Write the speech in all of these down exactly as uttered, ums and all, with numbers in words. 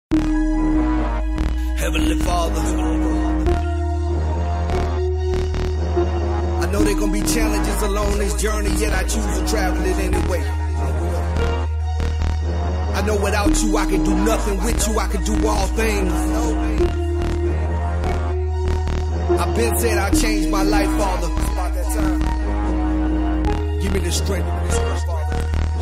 Heavenly Father, I know there gonna be challenges along this journey, yet I choose to travel it anyway. I know without you I can do nothing, with you I can do all things. I've been said I'll change my life, Father. Give me the strength, Father.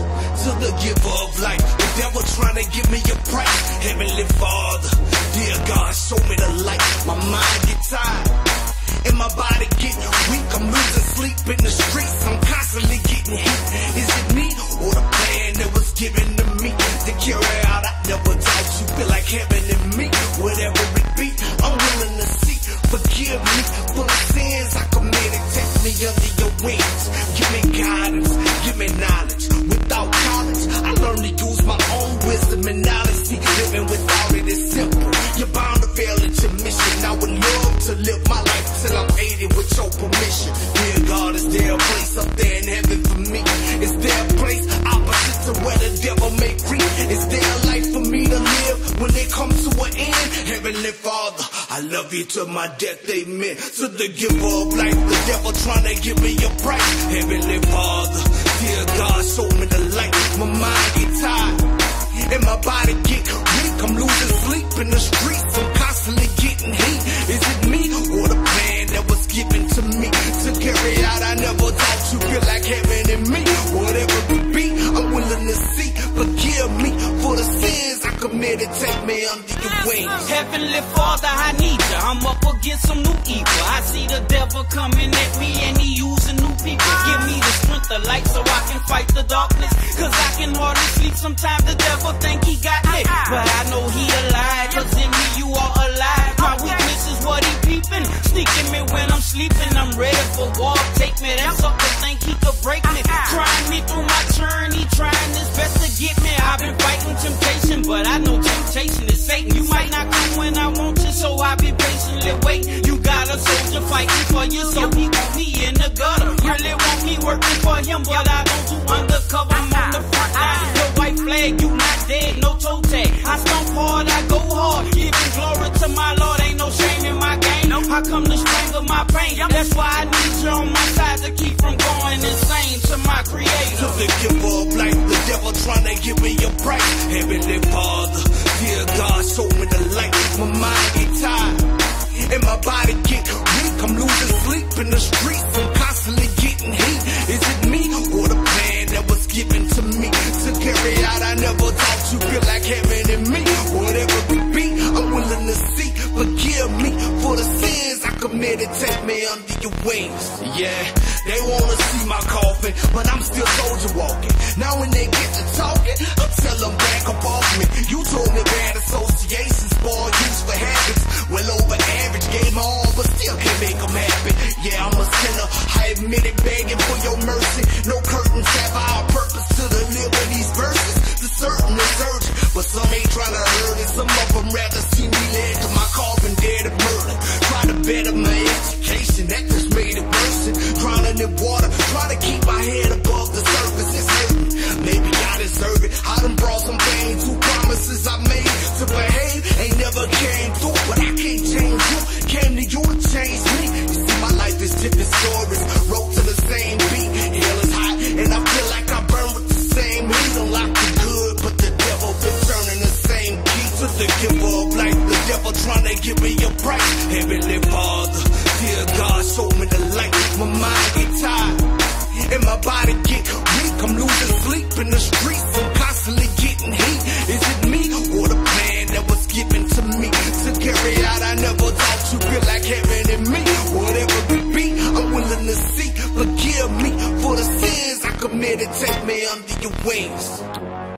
To the giver of life, the devil trying to give me a price. Heavenly Father, dear God, show me the light. My mind get tired and my body get weak. I'm losing sleep in the streets, I'm constantly getting hit. Is it me or the plan that was given to me to carry out? I never doubt you feel like heaven in me. Whatever it be, I'm willing to see. Forgive me for the sins I committed. Take me under your wings. Give me guidance, give me knowledge. Without college, I learned to use my own wisdom and knowledge. See, living without it is simple. You're bound to fail at your mission. I would love to live my life till I'm eighty with your permission. Dear God, is there a place up there in heaven for me? Is there a place opposite to where the devil may reap? Is there a life for me to live when it comes to an end? Heavenly Father, I love you to my death, amen. To the giver of life, the devil trying to give me a price. Heavenly Father, dear God, show me the light. My mind get tired and my body get weak. I'm losing sleep in the streets, I'm constantly getting heat. Is it me or the plan that was given to me to carry out? I never thought you feel like heaven in me. Whatever it be, I'm willing to see. Forgive me for the sins I committed. Take me under your wings. Heavenly Father, I need you. I'm up against some new evil. I see the devil coming at me and he using new people. Give me the strength of light so I can fight the darkness. Cause I can hardly sleep. Sometimes the devil think he got me, but I know he alive. Cause in me you are alive. My weakness is what he peeping. Sneaking me when I'm sleeping. I'm ready for war. Take me, that sucker think he could break me. Trying me through my journey, trying his best to get me. I've been fighting temptation, but I know temptation is Satan. You might not come when I want you, so I be patiently waiting. You got a soldier fighting for you, so he want me in the gutter. Really want me working for him, but I don't do undercover. I'm on the front line. The white flag, you not dead, no toe tag. I stomp hard, I go hard. Giving glory to my Lord, ain't no shame in my game. I come to strangle my pain. That's why I need you on my side to keep from going insane to my creator. To the giver of life, the devil trying to give me a price. Heavenly Father, dear God, show me the light. My mind get tired and my body get weak. I'm losing sleep in the streets, I'm constantly getting heat. Is it me or the plan that was given to me to carry out? I never thought you feel like heaven in me. Whatever it be, I'm willing to see. Forgive me for the sins I committed. Take me under your wings. Yeah, they wanna see my coffin, but I'm still soldier walking. Now when they get to talking, I'll tell them back up off me. You told me bad associations spoil use for habits. Well over average, gave my all, but still can't make them happy. Yeah, I'm a sinner, I admit it, begging for your mercy. No curtains have our purpose to deliver these verses. The certain is urgent, but some ain't trying to hurt it. Some of them rather see me led to my coffin, dead of murder. Try to better my education, that just made it worse. Drowning in water, try to keep my head above the surface. It's hurting, maybe I deserve it. I done brought some pain to promises I made to behave. Ain't never came through, but I can't change you. Came to you to change me. You see, my life is different stories, wrote to the same beat. Hell is hot, and I feel like I burn with the same heat. Unlock the good, but the devil been turning the same key. To the giver of life, the devil trying to give me a price. Heavenly Father, dear God, show me the light. My mind get tired and my body get weak. I'm losing sleep in the streets, I'm constantly getting heat. Is it me or the plan that was given to me to carry out? I never thought you feel like heaven in me. Whatever it be, I'm willing to see. Forgive me for the sins I committed. Take me under your wings.